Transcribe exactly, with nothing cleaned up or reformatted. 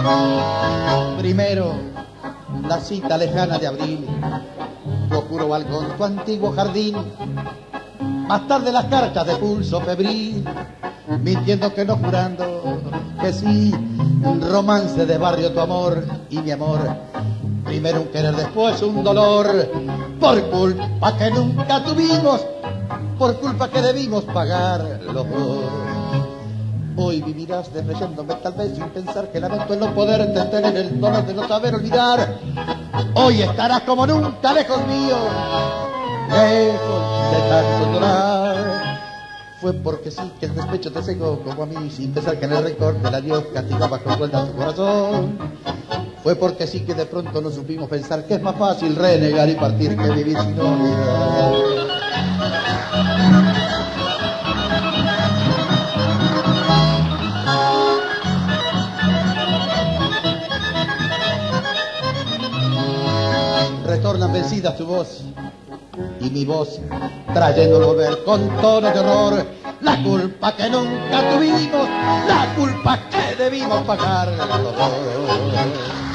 Primero, la cita lejana de abril, tu oscuro balcón, tu antiguo jardín. Más tarde las cartas de pulso febril, mintiendo que no, jurando que sí. Un romance de barrio, tu amor y mi amor. Primero un querer, después un dolor. Por culpa que nunca tuvimos, por culpa que debimos pagar los dos. Hoy vivirás desreyéndome tal vez sin pensar que lamento el no poderte tener, el dolor de no saber olvidar. Hoy estarás como nunca lejos mío, lejos de tanto llorar. Fue porque sí que el despecho te cegó como a mí, sin pensar que en el rencor del adiós castigaba con crueldad tu corazón. Fue porque sí que de pronto no supimos pensar que es más fácil renegar y partir que vivir sin olvidar. Retornan vencidas tu voz y mi voz, trayendo el volver con tono de horror. La culpa que nunca tuvimos, la culpa que debimos pagar los dos.